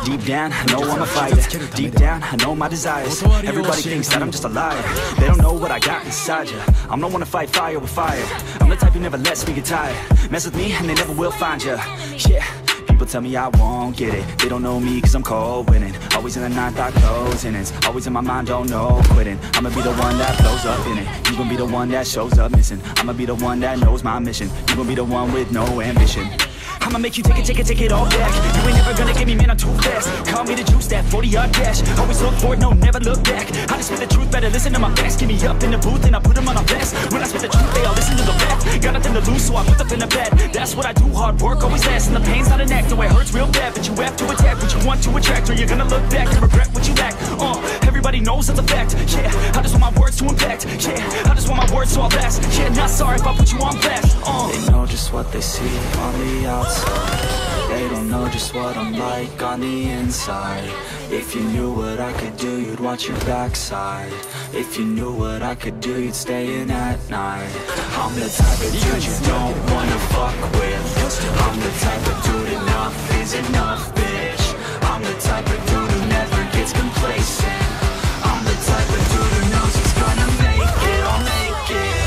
Deep down, I know I'm a fighter. Deep down, I know my desires. Everybody thinks that I'm just a liar. They don't know what I got inside ya. I'm the one to fight fire with fire. I'm the type who never lets me get tired. Mess with me and they never will find ya. Yeah. People tell me I won't get it. They don't know me cause I'm cold winning. Always in the ninth, I close innings. Always in my mind, don't know quitting. I'ma be the one that blows up in it. You gon' be the one that shows up missing. I'ma be the one that knows my mission. You gon' be the one with no ambition. I'ma make you take it all back. You ain't never gonna get me, man, I'm too fast. Call me the juice, that 40-yard dash. Always look forward, no, never look back. I just spit the truth, better listen to my facts. Get me up in the booth and I put them on a blast. When I spit the truth, they all listen to the facts. Got nothing to lose, so I put up in the bed. That's what I do, hard work always lasts. And the pain's not an act, no, it hurts real bad. But you have to attack what you want to attract, or you're gonna look back and regret what you lack. Everybody knows that's a fact, yeah. I just want my words to impact, yeah. I just want my words to all last, yeah. Not sorry if I put you on blast, They know just what they see on the outside. They don't know just what I'm like on the inside. If you knew what I could do, you'd watch your backside. If you knew what I could do, you'd stay in at night. I'm the type of dude you don't wanna fuck with. I'm the type of dude enough is enough, bitch. I'm the type of dude who never gets complacent. I'm the type of dude who knows he's gonna make it, I'll make it.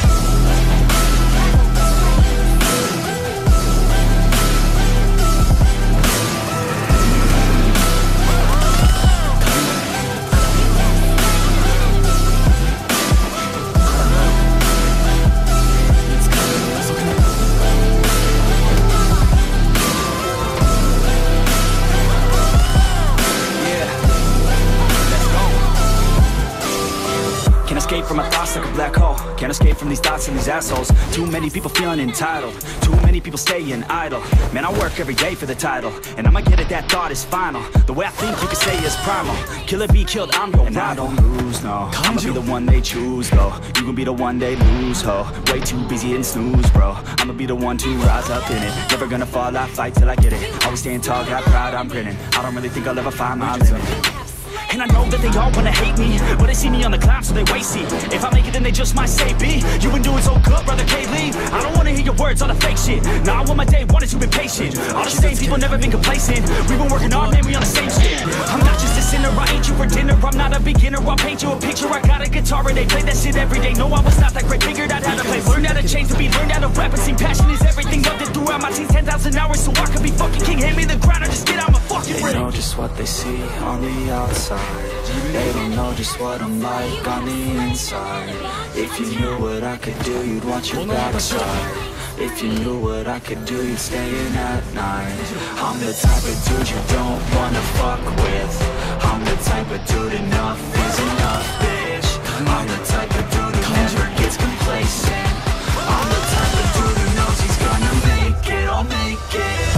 Escape from my thoughts like a black hole. Can't escape from these thoughts and these assholes. Too many people feeling entitled. Too many people staying idle. Man, I work every day for the title, and I'ma get it, that thought is final. The way I think you could say is primal. Kill it, be killed, I'm your rival. I don't lose, no. I'ma be the one they choose, though. You gon' be the one they lose, ho. Way too busy and snooze, bro. I'ma be the one to rise up in it. Never gonna fall, I fight till I get it. Always staying tall, got pride, I'm grinning. I don't really think I'll ever find my limit. And I know that they all wanna hate me, but they see me on the climb, so they wait, see. If I make it, then they just might say, B, you been doing so good, brother K. Lee. I don't wanna hear your words, all the fake shit. Now I want my day one, you've been patient. All the same people, never been complacent. We've been working hard, man, we on the same shit. I'm not just a sinner, I ain't you for dinner. I'm not a beginner, I'll paint you a picture. I got a guitar and they play that shit every day. No, I was not that great, figured out how to play. Learned how to change to be, learned how to rap and sing. Passion is everything, loved it throughout my teens. 10,000 hours, so I could be fucking king. Hand me the crown or just get out my fucking ring. They know just what they see on the outside. They don't know just what I'm like on the inside. If you knew what I could do, you'd watch your backside. If you knew what I could do, you'd stay in at night. I'm the type of dude you don't wanna fuck with. I'm the type of dude enough is enough, bitch. I'm the type of dude who never gets complacent. I'm the type of dude who knows he's gonna make it, I'll make it.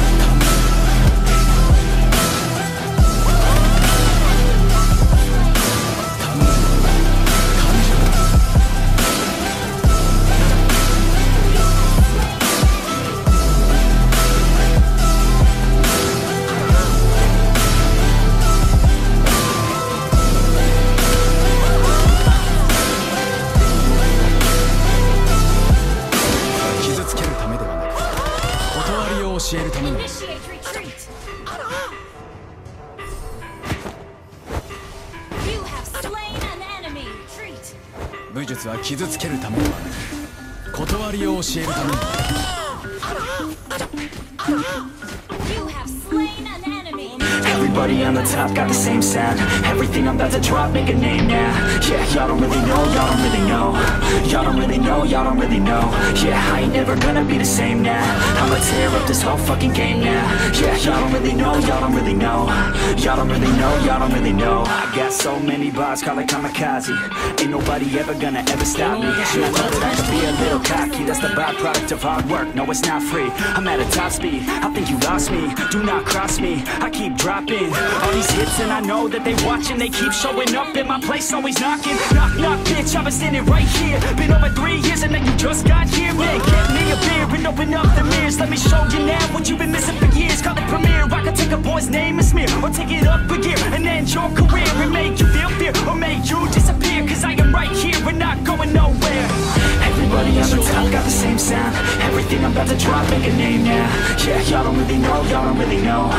You have slain an enemy. Retreat. 武術は傷つけるためではなく、断りを教えるために。 You have slain an enemy. Everybody on the top got the same sound. Everything I'm about to drop, make a name now. Yeah, y'all don't really know, y'all don't really know. Y'all don't really know, y'all don't really know. Yeah, I ain't never gonna be the same now. I'ma tear up this whole fucking game now. Yeah, y'all don't really know, y'all don't really know. Y'all don't really know, y'all don't really know. I got so many bars, call it kamikaze. Ain't nobody ever gonna ever stop me. And I know that I can be a little cocky. That's the byproduct of hard work, no it's not free. I'm at a top speed, I think you lost me. Do not cross me, I keep dropping all these hits and I know that they watching. They keep showing up in my place, always knocking. Knock, knock, bitch, I've been standing right here. Been over 3 years and then you just got here. Man, get me a beer and open up the mirrors. Let me show you now what you've been missing for years. Call it premiere, I can take a boy's name and smear, or take it up a gear and end your career and make you feel fear, or make you disappear. Cause I am right here and not going nowhere. Everybody on the top got the same sound. Everything I'm about to drop, make a name now. Yeah, y'all don't really know, y'all don't really know.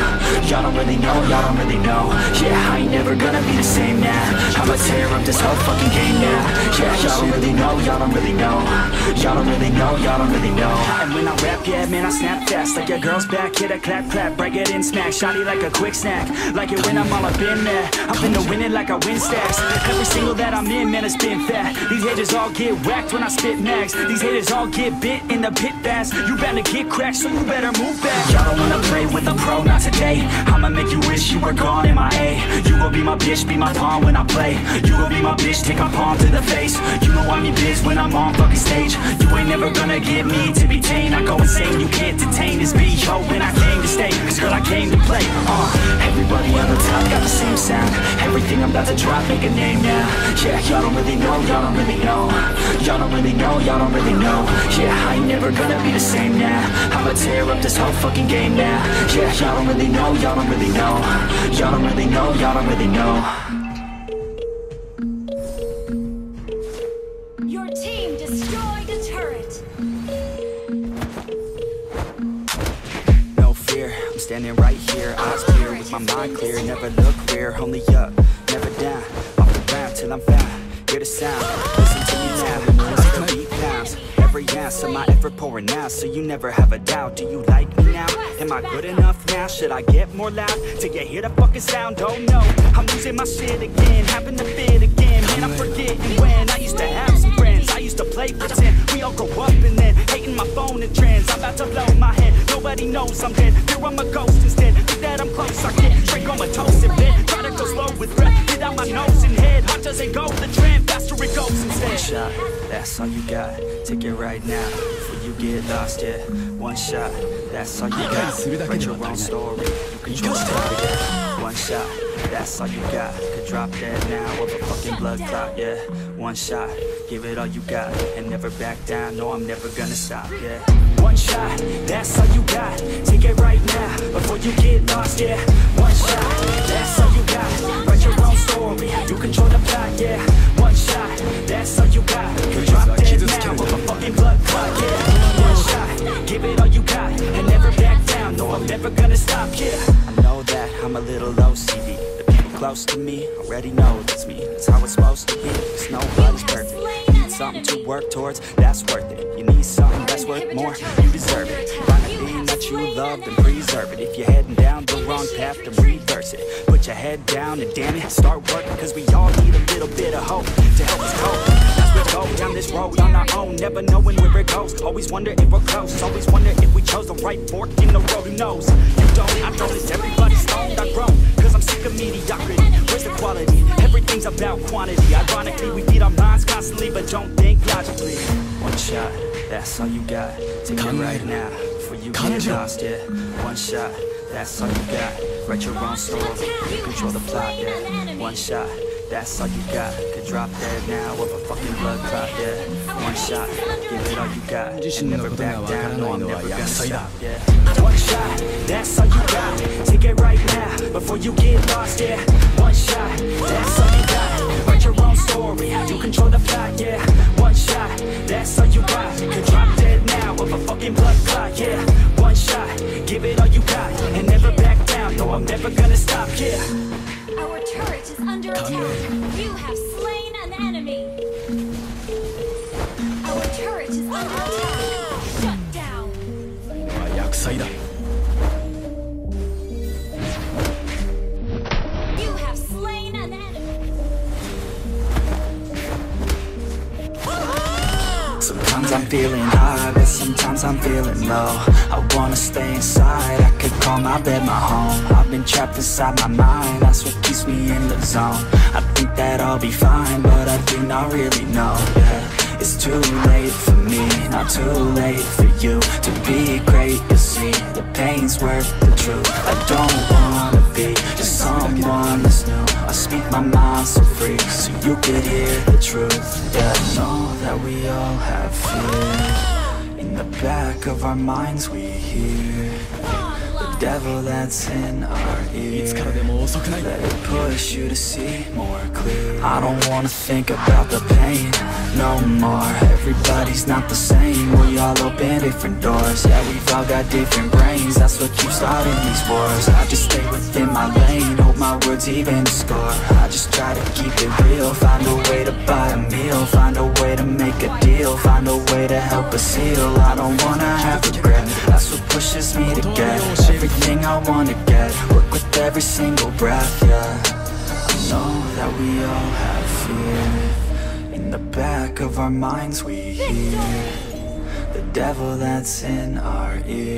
Y'all don't really know, y'all don't really know. Yeah, I ain't never gonna be the same now. I'ma tear up this whole fucking game now. Yeah, y'all don't really know, y'all don't really know. Y'all don't really know, y'all don't really know. And when I rap, yeah, man, I snap fast. Like your girl's back, hit a clap, clap, break it in, smack. Shawty like a quick snack, like it when I'm all up in there. I'm finna win it like I win stacks. Every single that I'm in, man, it's been fat. These haters all get whacked when I spit max. These haters all get bit in the pit fast. You better get cracked, so you better move back. Y'all don't wanna play with a pro, not today. I'ma make you wish you were gone, MIA. You gon' be my bitch, be my pawn when I play. You gon' be my bitch, take my palm to the face. You know I'm your biz when I'm on fucking stage. You ain't never gonna get me to be tame. I go insane, you can't detain this beat, yo, when I came to stay. Cause girl, I came to play. Everybody on the top got the same sound. Everything I'm about to drop, make a name now. Yeah, y'all don't really know, y'all don't really know. Y'all don't really know, y'all don't really know. Yeah, I ain't never gonna be the same now. I'ma tear up this whole fucking game now. Yeah, y'all don't really know, y'all don't really know. Y'all don't really know, y'all don't really know. Your team destroyed a turret. No fear, I'm standing right here, eyes clear, with my mind clear, never look rear, only up, never down, off the ground till I'm found, hear the sound, listen to me now, listen to beat pounds, every ounce of my effort pouring out, so you never have a doubt. Do you like me now? Am I good enough now? Should I get more loud till you hear the fucking sound? Oh no, I'm losing my shit again, having to fit again, man, I'm forgetting when I used to have some friends, I used to play pretend, we all grow up and then hating my phone and trends, I'm about to blow my head, nobody knows I'm dead, here I'm a ghost instead, think that I'm close, I can't drink on my toast in bed, try to go slow with breath, get out my nose and head, hot doesn't go the trend, faster it goes instead. One shot, that's all you got, take it right now, before you get lost, yeah, one shot, that's all you got, write your own story, you control the plot, yeah, one shot, that's all you got, could drop dead now of a fucking blood clot, yeah, one shot, give it all you got, and never back down, no I'm never gonna stop, yeah, one shot, that's all you got, take it right now, before you get lost, yeah, one shot, that's all you got, write your own story, you control the plot, yeah, one shot, that's all you got, could drop dead now of a fucking blood clot, yeah, one shot, give it all you got, and never back down, no I'm never gonna stop, yeah, I know that I'm a little OCD, the people close to me already know that's me, that's how it's supposed to be, cause nobody's perfect, you need something to work towards, that's worth it, you need something that's worth more, you deserve it, find a thing that you love, then preserve it, if you're heading down the wrong path, then reverse it, put your head down and damn it, start working, cause we all need a little bit of hope, to help us cope, as we go down this road on our own, never knowing where it goes, always wonder if we're close, always wonder if we chose the right fork in the road, who knows, you don't, I notice everybody's stoned, I've grown, cause I'm sick of mediocrity, where's the quality, everything's about quantity, ironically we feed our minds constantly, but don't think logically, one shot, that's all you got, take it right now, before you get lost, yeah, one shot, that's all you got, write your own story, you control the plot, yeah, one shot, that's all you got, could drop dead now of a fucking blood clot, yeah, one shot, give it all you got, and never back down, no I'm never gonna stop, yeah, one shot, that's all you got, take it right now, before you get lost, yeah, one shot, that's all you got, write your own story, you control the plot, yeah, one shot, that's all you got, could drop dead now of a fucking blood clot, yeah, one shot, give it all you got, and never back down, no I'm never gonna stop, yeah. Our turret is under attack. You have slain an enemy. Our turret is under attack. Shut down. 厄災だ You have slain an enemy. Sometimes I'm feeling high, but sometimes I'm feeling low. I wanna stay inside, I could call my bed my home. I've been trapped inside my mind, that's what keeps me in the zone. I think that I'll be fine, but I do not really know, yeah. It's too late for me, not too late for you. To be great, you'll see, the pain's worth the truth. I don't wanna be just someone that's new. I speak my mind so free, so you could hear the truth. Yeah, I know that we all have fear. In the back of our minds we hear the devil that's in our い ear. つからでも遅くない Let it push you to see more clear. I don't wanna think about the pain no more. Everybody's not the same. We all open different doors. Yeah, we've all got different brains. That's what keeps starting these wars. I just stay within my lane. Hope my words even score. I just try to keep it real. Find a way to buy a meal. Find a way to make a deal. Find a way to help us heal. I don't wanna have regret. That's what pushes me to get everything I wanna get. Work with every single breath, yeah. I know that we all have fear. In the back of our minds we hear the devil that's in our ear.